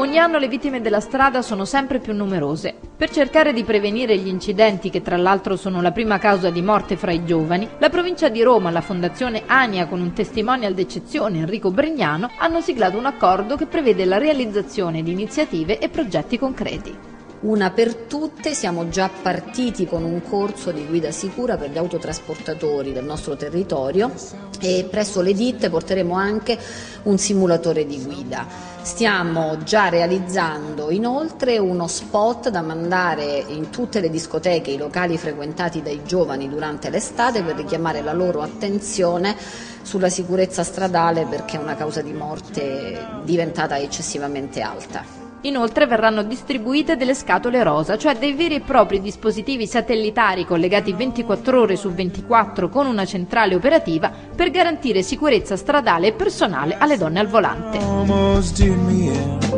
Ogni anno le vittime della strada sono sempre più numerose. Per cercare di prevenire gli incidenti, che tra l'altro sono la prima causa di morte fra i giovani, la provincia di Roma, la Fondazione ANIA con un testimonial d'eccezione, Enrico Brignano, hanno siglato un accordo che prevede la realizzazione di iniziative e progetti concreti. Una per tutte, siamo già partiti con un corso di guida sicura per gli autotrasportatori del nostro territorio e presso le ditte porteremo anche un simulatore di guida. Stiamo già realizzando inoltre uno spot da mandare in tutte le discoteche, i locali frequentati dai giovani durante l'estate per richiamare la loro attenzione sulla sicurezza stradale, perché è una causa di morte diventata eccessivamente alta. Inoltre verranno distribuite delle scatole rosa, cioè dei veri e propri dispositivi satellitari collegati 24 ore su 24 con una centrale operativa per garantire sicurezza stradale e personale alle donne al volante.